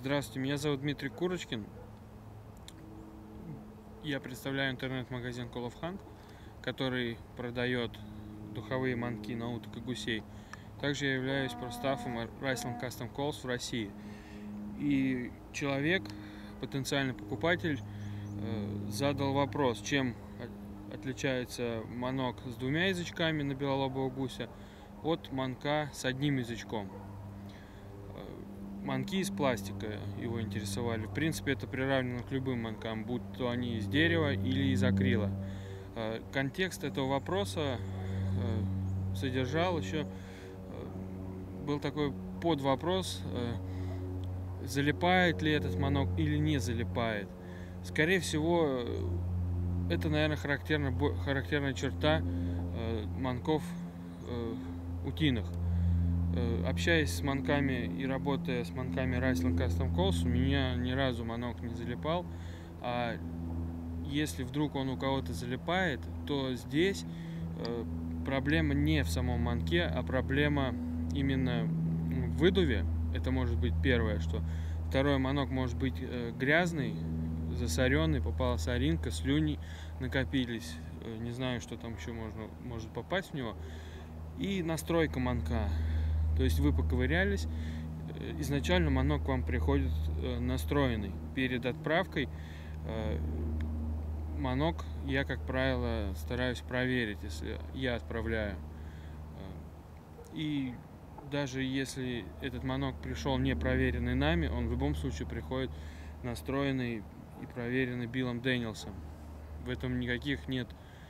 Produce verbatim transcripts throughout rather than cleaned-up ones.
Здравствуйте, меня зовут Дмитрий Курочкин. Я представляю интернет-магазин Call of Hunt, который продает духовые манки на уток и гусей. Также я являюсь проставом Riceland Custom Calls в России. И человек, потенциальный покупатель, задал вопрос, чем отличается манок с двумя язычками на белолобого гуся от манка с одним язычком. Манки из пластика его интересовали. В принципе, это приравнено к любым манкам, будь то они из дерева или из акрила. Контекст этого вопроса содержал еще, был такой подвопрос, залипает ли этот манок или не залипает. Скорее всего, это, наверное, характерна, характерная черта манков утиных. Общаясь с манками и работая с манками Riceland Custom Calls, у меня ни разу манок не залипал. А если вдруг он у кого-то залипает, то здесь проблема не в самом манке, а проблема именно в выдуве. Это может быть первое, что. Второе, манок может быть грязный, засоренный, попала соринка, слюни накопились. Не знаю, что там еще можно, может попасть в него. И настройка манка. То есть вы поковырялись, изначально манок к вам приходит настроенный. Перед отправкой манок я, как правило, стараюсь проверить, если я отправляю. И даже если этот манок пришел не проверенный нами, он в любом случае приходит настроенный и проверенный Биллом Дэниелсом. В этом никаких нет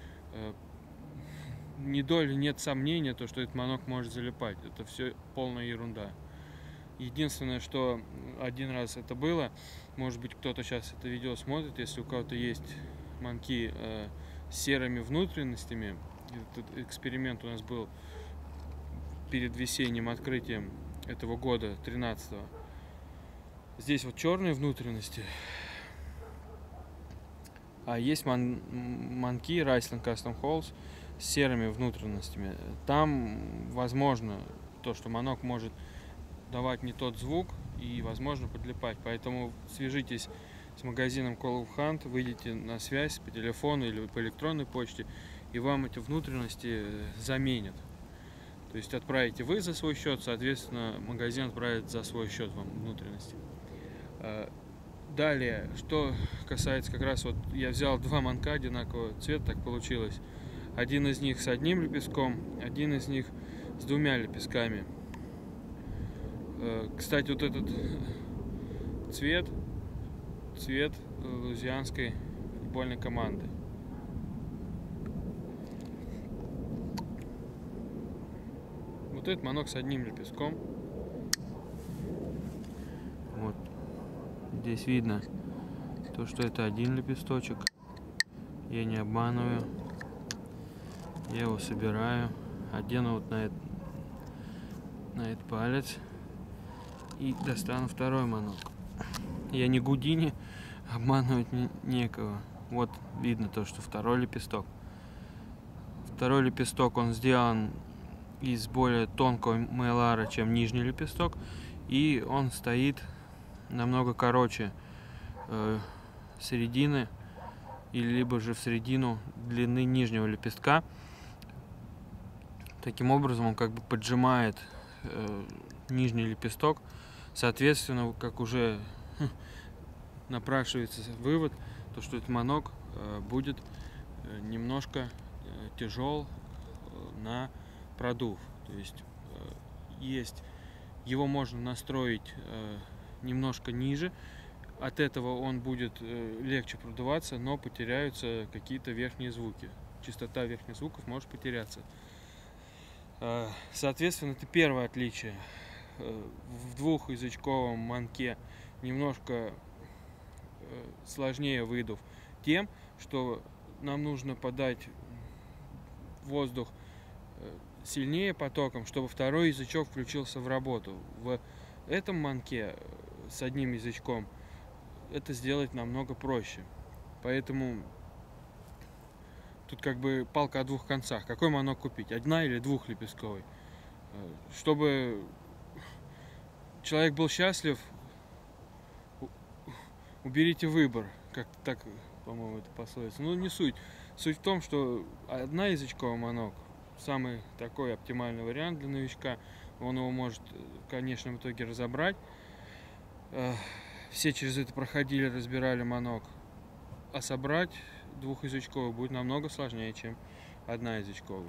ни доли нет сомнения, то, что этот манок может залипать. Это все полная ерунда. Единственное, что один раз это было, может быть, кто-то сейчас это видео смотрит, если у кого-то есть манки э, с серыми внутренностями. Этот эксперимент у нас был перед весенним открытием этого года, тринадцатого. Здесь вот черные внутренности. А есть ман манки Riceland Custom Calls с серыми внутренностями. Там возможно то, что манок может давать не тот звук и возможно подлипать. Поэтому свяжитесь с магазином Call of Hunt, выйдите на связь по телефону или по электронной почте, и вам эти внутренности заменят. То есть отправите вы за свой счет, соответственно магазин отправит за свой счет вам внутренности. Далее, что касается как раз вот я взял два манка одинакового цвета, так получилось. Один из них с одним лепестком, один из них с двумя лепестками. Кстати, вот этот цвет, цвет лузианской футбольной команды. Вот этот манок с одним лепестком. Вот. Здесь видно то, что это один лепесточек. Я не обманываю. Я его собираю, одену вот на, это, на этот палец и достану второй манок. Я не Гудини, обманывать не, некого. Вот видно то, что второй лепесток. Второй лепесток, он сделан из более тонкого мейлара, чем нижний лепесток. И он стоит намного короче э, середины, или либо же в середину длины нижнего лепестка. Таким образом он как бы поджимает э, нижний лепесток. Соответственно, как уже хм, напрашивается вывод, то что этот манок э, будет э, немножко э, тяжел э, на продув. То есть э, есть его можно настроить э, немножко ниже. От этого он будет э, легче продуваться, но потеряются какие-то верхние звуки. Частота верхних звуков может потеряться. Соответственно, это первое отличие. В двухязычковом манке немножко сложнее выдув тем, что нам нужно подать воздух сильнее потоком, чтобы второй язычок включился в работу. В этом манке с одним язычком это сделать намного проще. Поэтому тут как бы палка о двух концах. Какой манок купить? Одна или двухлепестковый? Чтобы человек был счастлив, уберите выбор, как так, по-моему, это пословица. Ну, не суть. Суть в том, что одноязычковый манок самый такой оптимальный вариант для новичка. Он его может в конечном итоге разобрать. Все через это проходили, разбирали манок. А собрать двухязычковый будет намного сложнее, чем одноязычковый.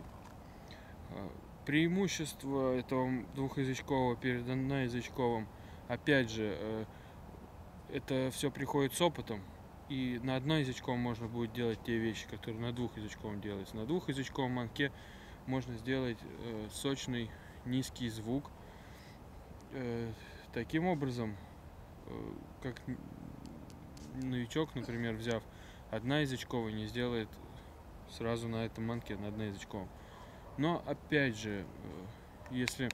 Преимущество этого двухязычкового перед одноязычковым, опять же, это все приходит с опытом. И на одноязычковом можно будет делать те вещи, которые на двухязычковом делаются. На двухязычковом манке можно сделать э, сочный низкий звук. Э, таким образом, э, как новичок, например, взяв одноязычковый, не сделает сразу на этом манке, на одноязычковом. Но опять же, э, если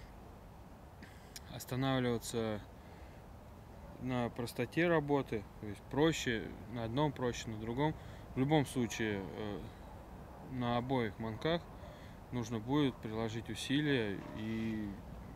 останавливаться на простоте работы, то есть проще на одном, проще на другом, в любом случае э, на обоих манках нужно будет приложить усилия, и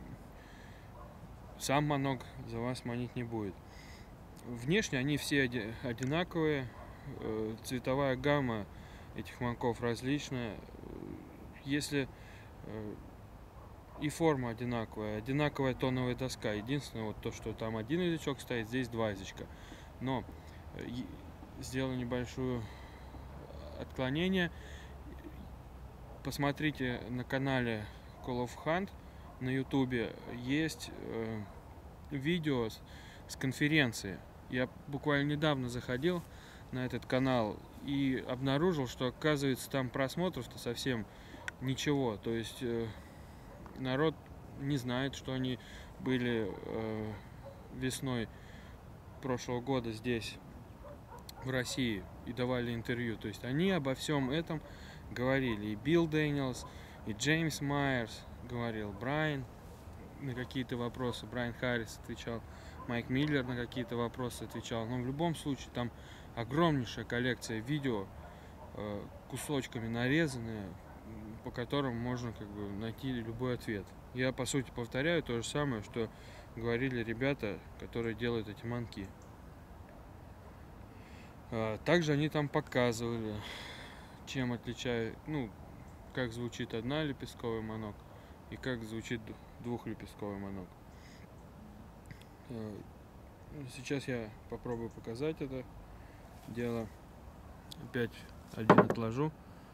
сам манок за вас манить не будет. Внешне они все одинаковые, э, цветовая гамма этих манков различная. Если э, и форма одинаковая, одинаковая тоновая доска. Единственное, вот то, что там один язычок стоит, здесь два язычка. Но э, сделаю небольшое отклонение. Посмотрите на канале Call of Hunt на ютубе, есть э, видео с, с конференции. Я буквально недавно заходил на этот канал и обнаружил, что, оказывается, там просмотров-то совсем ничего. То есть э, народ не знает, что они были э, весной прошлого года здесь, в России, и давали интервью. То есть они обо всем этом говорили. И Билл Дэниелс, и Джеймс Майерс говорил, Брайан на какие-то вопросы, Брайан Харрис отвечал, Майк Миллер на какие-то вопросы отвечал. Но в любом случае там огромнейшая коллекция видео, э, кусочками нарезанные, по которым можно как бы найти любой ответ. Я, по сути, повторяю то же самое, что говорили ребята, которые делают эти манки. Также они там показывали, чем отличает, ну, как звучит однолепестковый манок и как звучит двухлепестковый манок. Сейчас я попробую показать это дело. Опять один отложу.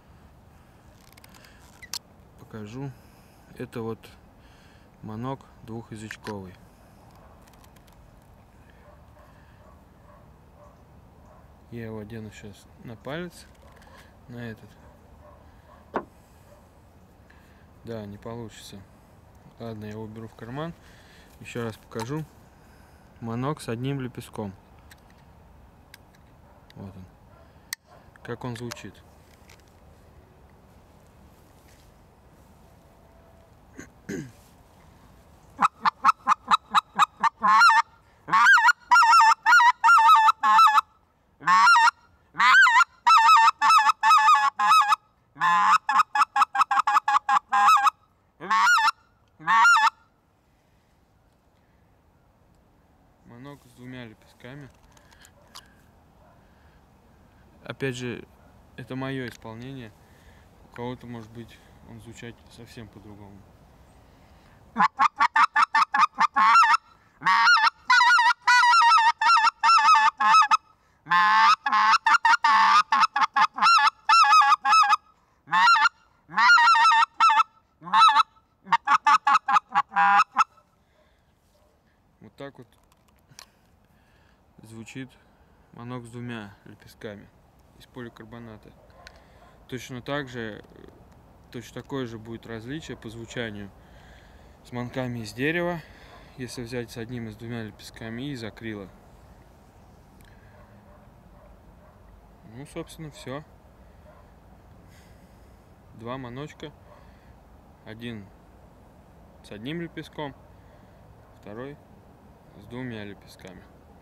Покажу. Это вот манок двухязычковый. Я его одену сейчас на палец, на этот. Да, не получится. Ладно, я его уберу в карман. Еще раз покажу. Манок с одним лепестком. Вот он. Как он звучит. Манок с двумя лепестками. Опять же, это мое исполнение. У кого-то, может быть, он звучать совсем по-другому. Вот так вот звучит манок с двумя лепестками из поликарбоната. Точно так же, точно такое же будет различие по звучанию с манками из дерева, если взять с одним и с двумя лепестками, и из акрила. Ну, собственно, все. Два маночка. Один с одним лепестком, второй с двумя лепестками.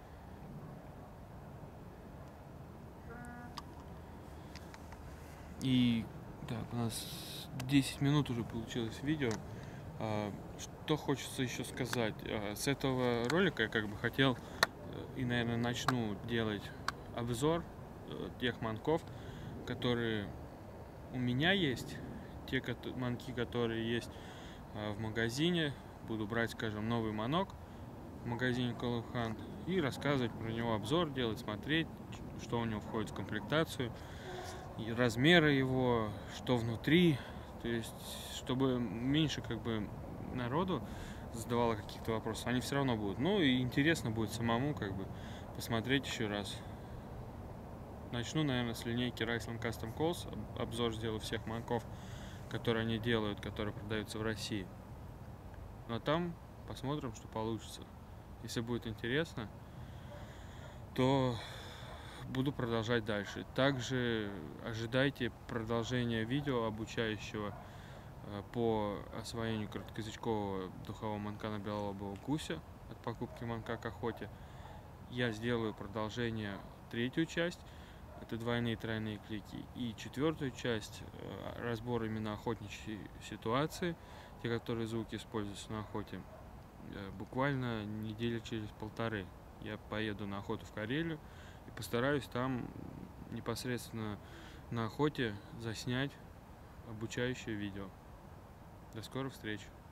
И так, у нас десять минут уже получилось видео. Что хочется еще сказать? С этого ролика я как бы хотел и, наверное, начну делать обзор тех манков, которые у меня есть, те манки, которые есть в магазине. Буду брать, скажем, новый манок в магазине Call of Hunt и рассказывать про него, обзор делать, смотреть, что у него входит в комплектацию, и размеры его, что внутри. То есть, чтобы меньше как бы народу задавало каких-то вопросов, они все равно будут. Ну и интересно будет самому как бы посмотреть еще раз. Начну, наверное, с линейки Raistlin Custom Calls. Обзор сделаю всех манков, которые они делают, которые продаются в России. Ну а там посмотрим, что получится. Если будет интересно, то буду продолжать дальше. Также ожидайте продолжения видео обучающего по освоению короткоязычкового духового манка на белолобого гуся от покупки манка к охоте. Я сделаю продолжение, третью часть, это двойные и тройные клики, и четвертую часть, разбор именно охотничьей ситуации, те, которые звуки используются на охоте, буквально недели через полторы. Я поеду на охоту в Карелию и постараюсь там непосредственно на охоте заснять обучающее видео. До скорых встреч!